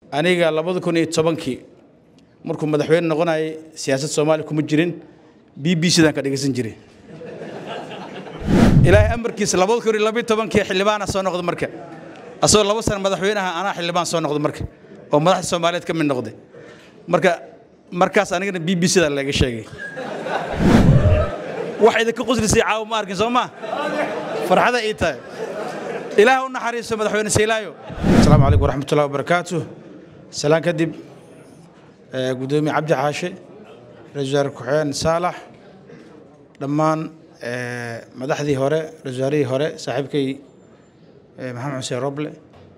aniga 2010kii markuu madaxweyne noqonay siyaasadda Soomaaliya kuma jirin BBC-dan ka dhageysan jiray ilaahay amarkiisa 2012kii xildhibaan soo noqday marka asoo 2 sano madaxweynaha ana xildhibaan soo noqday marka oo madaxda Soomaaliyeed ka mid noqday markaas anigana BBC-da laga sheegay waxa idin ka qoslisay caaw ma arkin Soomaa farxada ay tahay ilaahay u naxariiso madaxweyne Seylaayo assalaamu alaykum waraxmatullaahi wabarakaatuh salaan kadib gudoomiye Cabdi Xaashe ra'iisul wasaare Saalax dhammaan madaxdii hore ra'iisul wasaarihii hore saaxiibkay Maxamed Xuseen Roble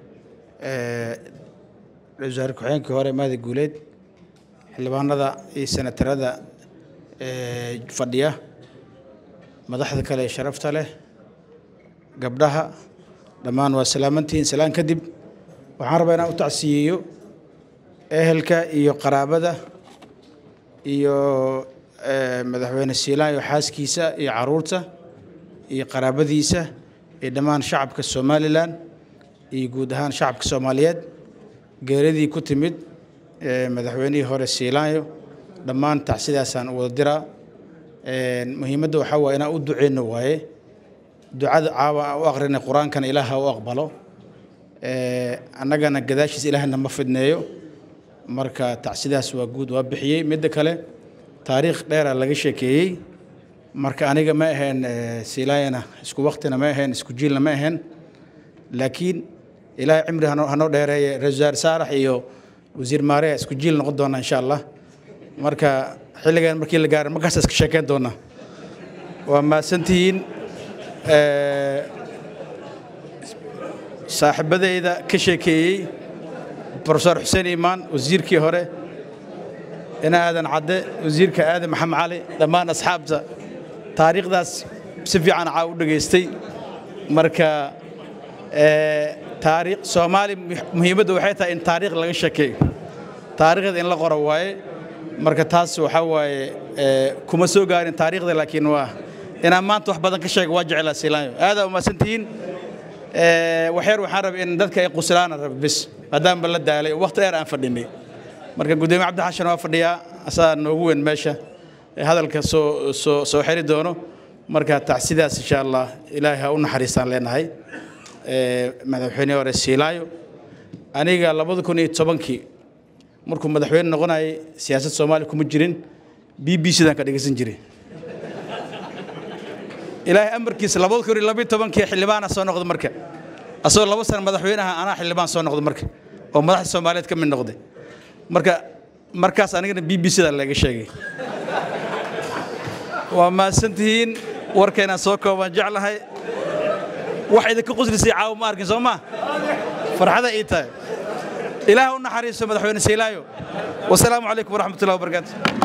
ra'iisul wasaare ku-xigeenkii hore Maadi Guuleed xildhibaanada iyo senatarada fadhiya madaxda kale ee sharafta leh gabdhaha dhammaan waa salaamantiin salaan kadib waxaan rabaa inaan u tacsiyeeyo ehelka iyo qaraabada iyo madaxweyne Seylaayo xaaskiisa iyo caruurta iyo qaraabadiisa ee dhammaan shacabka Soomaaliland iyo guud ahaan shacabka Soomaaliyeed geeridii ku timid madaxweynihii hore Seylaayo dhammaan tacsidaasaan wada diraa muhiimadda waxa waa inaan u duceyno waaye ducada caawa u aqrinay quraankan ilaaha u aqbalo annagana gadaashiis ilaahna ma fidneeyo marka tacsidaas waa guud waa bixiyay mid kale taariikh dheer laga sheekeeyay marka aniga ma ahayn Seylaayana isku waqtina ma ahayn isku jiilna ma ahayn laakiin ilaahay cimri hanoo dheereeyay ra'iisul Saalax iyo wasiir Maariya isku jiil noqon doona insha Allah marka xilligan markii la gaaro markaas iska sheekeen doona waa maasantiin saaxiibadeyda ka sheekeeyay Professor Xuseen Iimaan wasiirkii hore ina aadan cadde wasiirka aadan Maxamed Cali dhammaan asxaabta taariikhdaas si fiican u dhageystay marka taariikh Soomaali muhiimadda waxay tahay in taariikh laga sheekeeyo taariikhda in la qoro waaye marka taas waxa waaye kuma soo gaarin taariikhda laakiin waa inaan maanta wax badan ka sheego waa jecel Seylaayo aad u maasantiin waxaan rabaa in dadka ay quslaan bis maadaama la daalay waqti dheer aan fadhinay marka gudoomiye Cabdi Xaashe waa fadhiya asaa noogu weyn meesha hadalka soo xiri doono marka tacsidaas insha Allah ilaahay ha u naxariistaan leenahay madaxweyne hore Seylaayo aniga 2010kii markuu madaxweyne noqonay siyaasadda Soomaaliya kuma jirin BBC-dan ka dhageysan jiray ilaahay amarkiisa 2012kii xildhibaan soo noqday marka asoo 2 sano madaxweynaha ana xildhibaan soo noqday marka oo madaxda Soomaaliyeed ka mid noqday markaas anigana BBC-da laga sheegay waa maasantiin warkeena soo kooban jeclahay waxa idin ka qoslisay caaw ma arkin Soomaa farxada ay tahay ilaahay u naxariiso madaxweyne Seylaayo wassalaamu alaykum waraxmatullaahi wabarakaatuh